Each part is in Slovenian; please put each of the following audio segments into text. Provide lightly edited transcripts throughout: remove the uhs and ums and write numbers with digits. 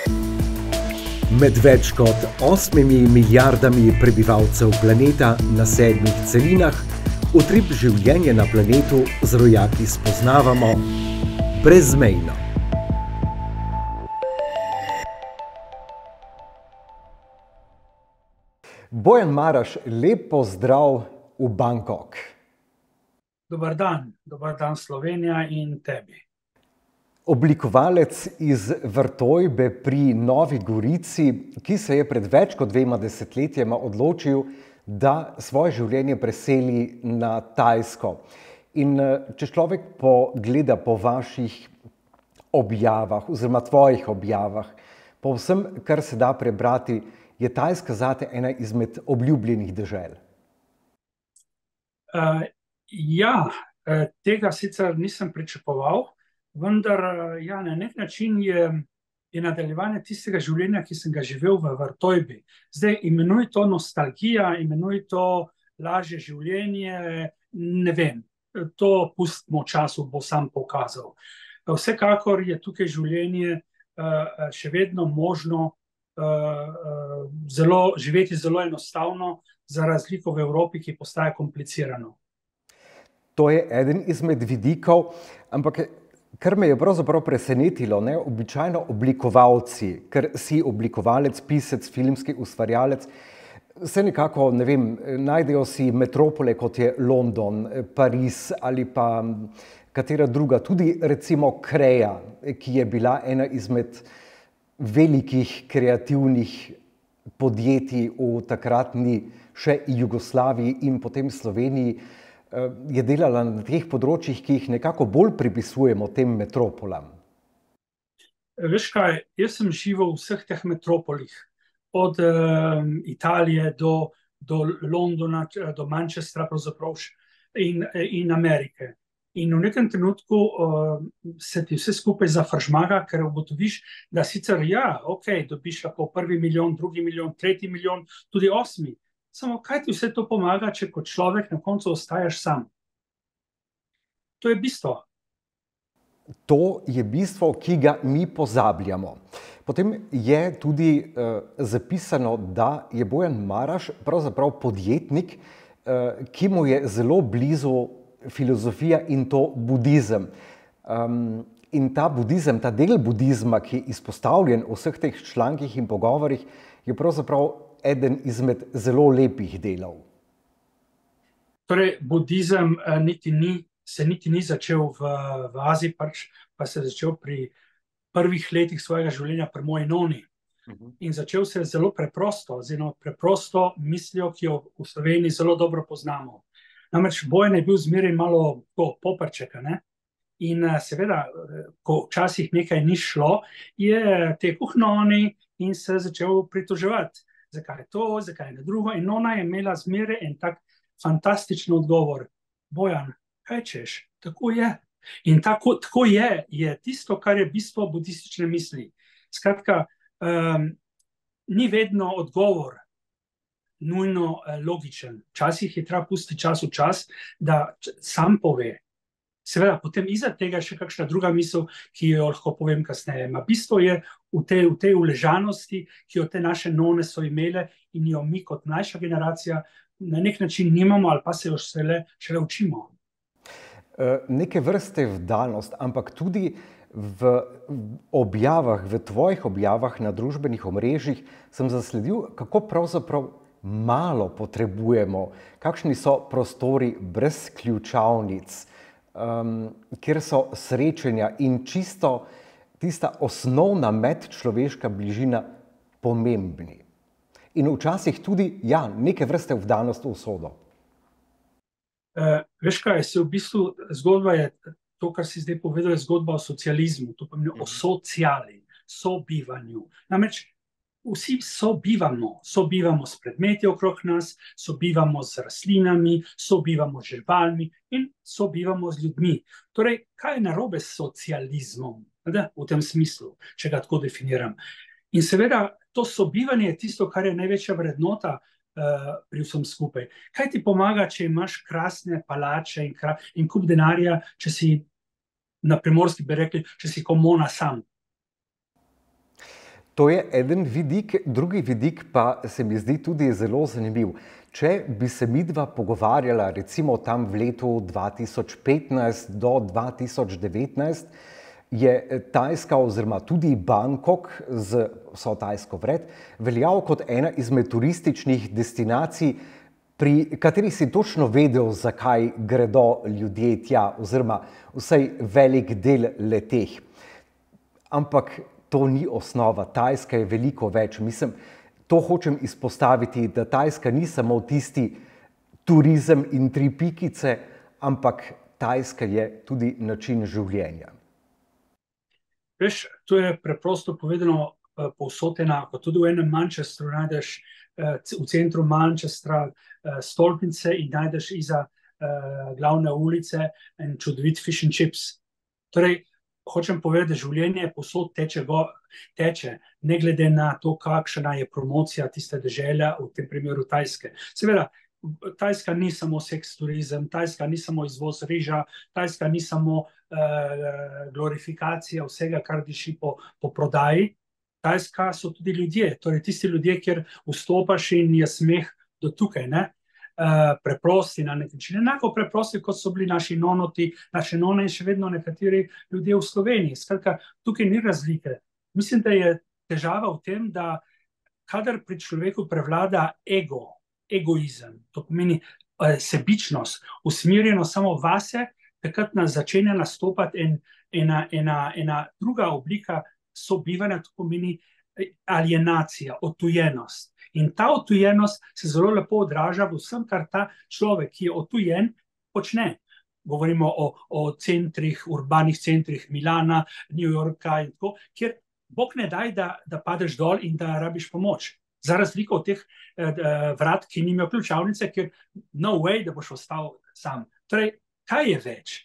Med več kot 8 milijardami prebivalcev planeta na 7 celinah utrip življenja na planetu z rojaki spoznavamo brezmejno. Bojan Maraš, lep pozdrav v Bangkok. Dobar dan Slovenija in tebi. Oblikovalec iz Vrtojbe pri Novi Gorici, ki se je pred več kot 2 desetletjema odločil, da svoje življenje preseli na Tajsko. In če človek pogleda po vaših objavah, oziroma tvojih objavah, po vsem, kar se da prebrati, je Tajska zate ena izmed obljubljenih dežel? Tega sicer nisem pričakoval, vendar na nek način je nadaljevanje tistega življenja, ki sem ga živel v Vrtojbi. Zdaj, imenuj to nostalgija, imenuj to lažje življenje, ne vem, to pustimo času, bo sam pokazal. Vsekakor je tukaj življenje še vedno možno živeti zelo enostavno, za razliko v Evropi, ki postaja komplicirano. To je eden izmed vidikov, ampak kar me je pravzaprav presenetilo, običajno oblikovalci, ker si oblikovalec, pisec, filmski ustvarjalec, se nekako, najdejo si metropole, kot je London, Pariz ali pa katera druga, tudi recimo Kreja, ki je bila ena izmed velikih kreativnih podjetij v takratni še Jugoslaviji in potem Sloveniji, je delala na teh področjih, ki jih nekako bolj pripisujemo tem metropolam. Veš kaj, jaz sem živel v vseh teh metropolih, od Italije do Londona, do Manchestra pravzaprav in Amerike. In v nekem trenutku se ti vse skupaj zafržmaga, ker ugotoviš, da sicer dobiš lahko 1. milijon, 2. milijon, 3. milijon, tudi 8. Samo kaj ti vse to pomaga, če kot človek na koncu ostajaš sam? To je bistvo. To je bistvo, ki ga mi pozabljamo. Potem je tudi zapisano, da je Bojan Maraš pravzaprav podjetnik, ki mu je zelo blizu filozofija in to budizem. In ta budizem, ta del budizma, ki je izpostavljen v vseh teh člankih in pogovorih, je pravzaprav eden izmed zelo lepih delov. Torej, budizem se niti ni začel v Aziji, pa se je začel pri prvih letih svojega življenja pri moji noni. In začel se je zelo preprosto, z eno preprosto mislijo, ki jo v Sloveniji zelo dobro poznamo. Namreč Bojan je bil zmeraj malo poprček, ne? In seveda, ko včasih nekaj ni šlo, je tekel k noni in se začel pritoževati. Zakaj je to, zakaj je drugo? In ona je imela zmeraj en tak fantastičen odgovor. Bojan, kaj češ? Tako je. In tako je tisto, kar je bistvo budistične misli. Skratka, ni vedno odgovor nujno logičen. Včasih je treba pustiti čas v čas, da sam pove. Seveda, potem iza tega še kakšna druga misel, ki jo lahko povem kasneje. Bistvo je v tej uležanosti, ki jo te naše none so imele in jo mi kot mlajša generacija na nek način nimamo ali pa se jo šele učimo. Neke vrste vdanost, ampak tudi v objavah, v tvojih objavah na družbenih omrežjih sem zasledil, kako pravzaprav malo potrebujemo, kakšni so prostori brez ključavnic, kjer so srečanja in čisto tista osnovna medčloveška bližina pomembni. In včasih tudi, neke vrste vdanost v usodo. Veš kaj, v bistvu zgodba je, to, kar si zdaj povedal, je zgodba o socializmu, to pomeni o sociali, sobivanju. Namreč vsi sobivamo s predmeti okrog nas, sobivamo z rastlinami, sobivamo z živalmi in sobivamo z ljudmi. Torej, kaj je narobe s socializmom? V tem smislu, če ga tako definiram. In seveda, to sobivanje je tisto, kar je največja vrednota pri vsem skupaj. Kaj ti pomaga, če imaš krasne palače in kup denarja, če si, na Primorski bi rekli, če si komona sam? To je eden vidik, drugi vidik pa se mi zdi tudi zelo zanimiv. Če bi se midva pogovarjala recimo tam v letu 2015 do 2019, je Tajska oziroma tudi Bangkok z vso Tajsko vred veljal kot ena izmed turističnih destinacij, pri kateri si točno vedel, zakaj gredo ljudje tja, oziroma vsaj velik del le-teh. Ampak to ni osnova, Tajska je veliko več. Mislim, to hočem izpostaviti, da Tajska ni samo tisti turizem in tri pikice, ampak Tajska je tudi način življenja. Veš, to je preprosto povedano povsod enako. Tudi v enem Manchesteru najdeš v centru Manchestra stolpnice in najdeš iza glavne ulice en čudovit fish and chips. Torej, hočem povedati, da življenje povsod teče, ne glede na to, kakšna je promocija tiste dežele, v tem primeru Tajske. Seveda, Tajska ni samo seks turizem, Tajska ni samo izvoz riža, Tajska ni samo glorifikacija vsega, kar diši po prodaji. Tajska so tudi ljudje, torej tisti ljudje, kjer vstopaš in je smeh do tukaj, ne? Preprosti na nek način, enako preprosti, kot so bili naši nonoti, naše none in še vedno nekateri ljudje v Sloveniji. Skratka, tukaj ni razlike. Mislim, da je težava v tem, da kadar pri človeku prevlada egoizem, to pomeni sebičnost, usmerjeno samo vase, takrat nas začenja nastopati ena druga oblika sobivanja, to pomeni alienacija, odtujenost. In ta odtujenost se zelo lepo odraža v vsem, kar ta človek, ki je odtujen, počne. Govorimo o centrih, urbanih centrih Milana, New Yorka in tako, kjer Bog ne daj, da padeš dol in da rabiš pomoč. Za razliko od teh vrat, ki nimajo ključavnice, ker no way, da boš ostal sam. Torej, kaj je več?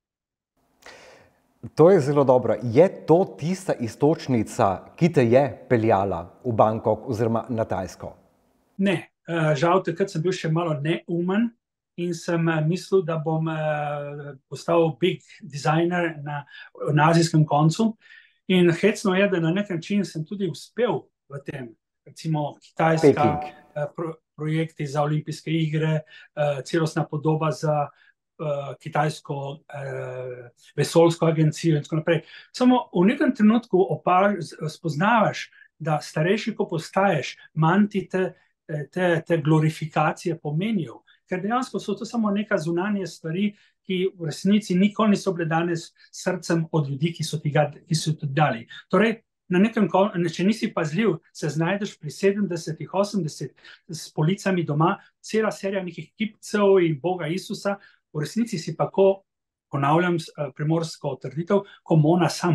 To je zelo dobro. Je to tista iztočnica, ki te je peljala v Bangkok oziroma na Tajsko? Ne, žal takrat sem bil še malo neumen in sem mislil, da bom postal big designer na azijskem koncu. In hecno je, da na nek način sem tudi uspel v tem. Recimo Kitajska, projekti za olimpijske igre, celostna podoba za kitajsko vesoljsko agencijo in tako naprej. Samo v nekem trenutku spoznavaš, da starejši, ko postaješ, manj ti te glorifikacije pomenijo. Ker dejansko so to samo neka zunanje stvari, ki v resnici nikoli niso bile danes srcem od ljudi, ki so ti dali. Torej, če nisi pazljiv, se znajdeš pri 70, 80 s policami doma, cela serija nekih kipcev in Boga Isusa, v resnici si pa, ponavljam primorsko trditev, ko Mona sam.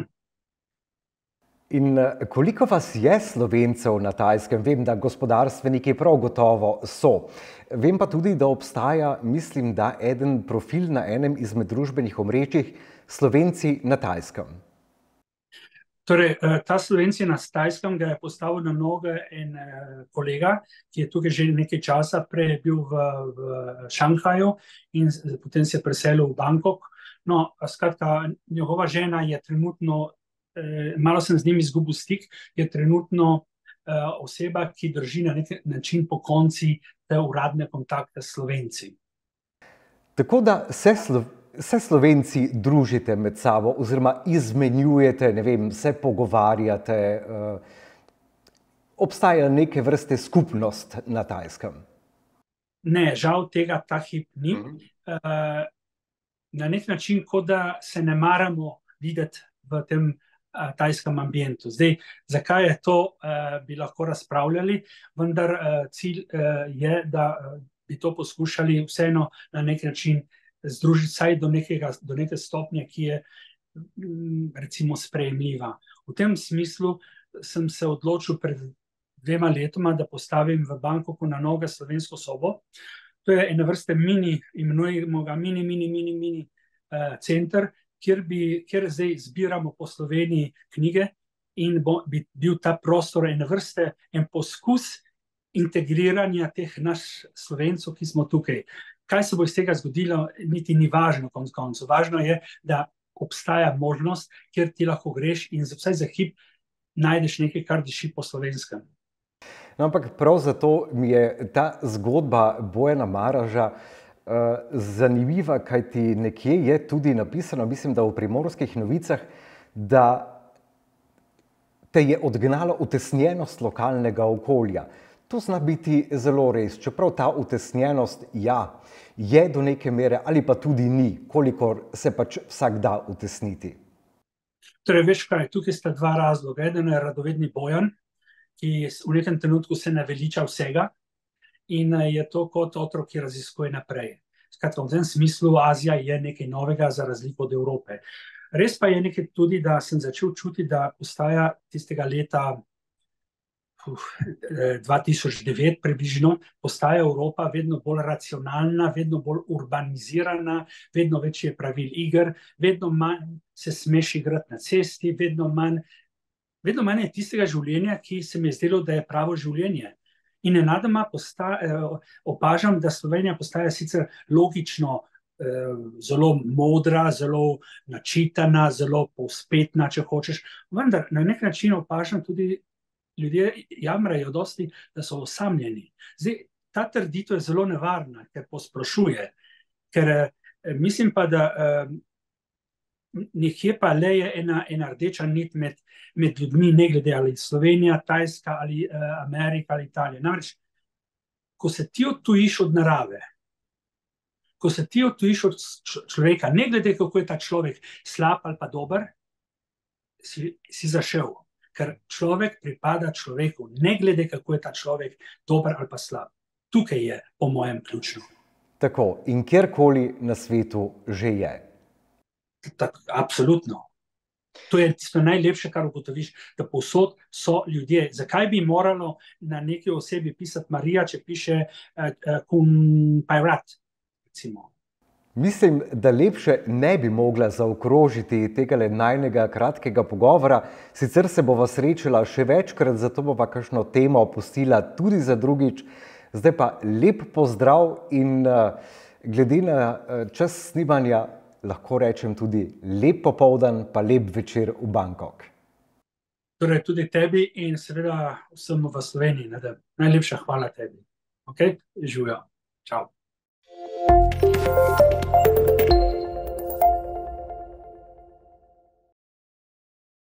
In koliko vas je Slovencev na Tajskem? Vem, da gospodarstveniki prav gotovo so. Vem pa tudi, da obstaja, mislim, da eden profil na enem izmed družbenih omrežij Slovenci na Tajskem. Torej, ta Slovenci na Tajskem ga je postavil na noge en kolega, ki je tukaj že nekaj časa, prej je bil v Šanghaju in potem se je preselil v Bangkok. No, skratka, njegova žena je trenutno, malo sem z njim izgubil stik, je trenutno oseba, ki drži na nek način po konci te uradne kontakte s Slovenci. Tako da se Slovenci družite med sabo oziroma izmenjujete, ne vem, se pogovarjate, obstaja neke vrste skupnost na Tajskem? Ne, žal tega ta hip ni. Na nek način, kot da se ne maramo videti v tem tajskem ambientu. Zdaj, zakaj je to, bi lahko razpravljali, vendar cilj je, da bi to poskušali vseeno na nek način združiti saj do neke stopnje, ki je recimo sprejemljiva. V tem smislu sem se odločil pred 2 letoma, da postavim v Bangkoku na noge slovensko sobo. To je ena vrste imenujemo ga mini center, kjer zdaj zbiramo po Sloveniji knjige in bi bil ta prostor ena vrste, en poskus integriranja teh naš Slovencov, ki smo tukaj. Kaj se bo iz tega zgodilo, niti ni važno konec koncev. Važno je, da obstaja možnost, kjer ti lahko greš in vsaj za hip najdeš nekaj, kar diši po slovenskem. No, ampak prav zato mi je ta zgodba Bojana Maraža zanimiva, kajti nekje je tudi napisano, mislim, da v Primorskih novicah, da te je odgnala utesnjenost lokalnega okolja. To zna biti zelo res, čeprav ta utesnjenost, ja, je do neke mere ali pa tudi ni, kolikor se pač vsak da utesniti. Torej, veš kaj, tukaj sta dva razloga. Eden je radovedni Bojan, ki v nekem trenutku se naveliča vsega in je to kot otrok, ki raziskuje naprej. Skratka, v tem smislu Azija je nekaj novega za razliko od Evrope. Res pa je nekaj tudi, da sem začel čutiti, da postaja tistega leta 2009 približno, postaja Evropa vedno bolj racionalna, vedno bolj urbanizirana, vedno več je pravil iger, vedno manj se smeš igrati na cesti, vedno manj je tistega življenja, ki se mi je zdelo, da je pravo življenje. In nenadoma opažam, da Slovenija postaja sicer logično zelo modra, zelo načitana, zelo povspetna, če hočeš, vendar na nek način opažam tudi, ljudje jamrajo dosti, da so osamljeni. Zdaj, ta trditev je zelo nevarna, ker posplošuje, ker mislim pa, da nekje pa leje ena rdeča nit med ljudmi, ne glede ali Slovenija, Tajska ali Amerika ali Italija. Namreč, ko se ti odtujiš od narave, ko se ti odtujiš od človeka, ne glede kako je ta človek slab ali pa dober, si zašel. Ker človek pripada človeku, ne glede kako je ta človek dober ali pa slab. Tukaj je, po mojem, ključno. Tako, in kjerkoli na svetu že je. Absolutno. To je tisto najlepše, kar ugotoviš, da povsod so ljudje. Zakaj bi moralo na neki osebi pisati Marija, če piše cum pairat, recimo? Mislim, da lepše ne bi mogla zaokrožiti tega najnega kratkega pogovora, sicer se bova srečala še večkrat, zato bova kakšno temo pustila tudi za drugič. Zdaj pa lep pozdrav in glede na čas snemanja lahko rečem tudi lep popoldan, pa lep večer v Bangkok. Torej tudi tebi in seveda vsem v Sloveniji. Najlepša hvala tebi. Ok, živijo. Čau.